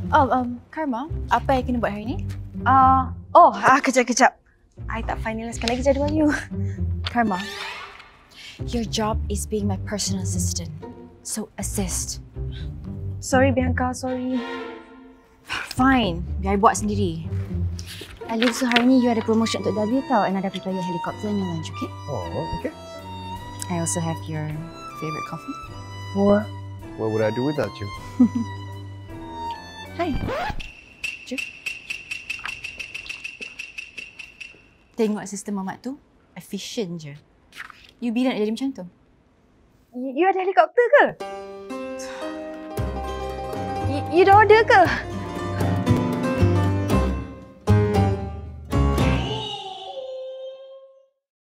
Karma, apa yang kena buat hari ni? Kejap. I tak finalisekan lagi jadual you. Karma, your job is being my personal assistant. So assist. Sorry Bianca, sorry. Fine, biar I buat sendiri. Aliff, so hari ni you ada promotion untuk W tau, and ada prepare helicopter and your lunch, okay? Oh, okay. I also have your favorite coffee. What would I do without you? Hai. Jom. Tengok sistem mamat tu, efficient je. You bila nak jadi macam tu? You ada helikopter ke? You dah order ke?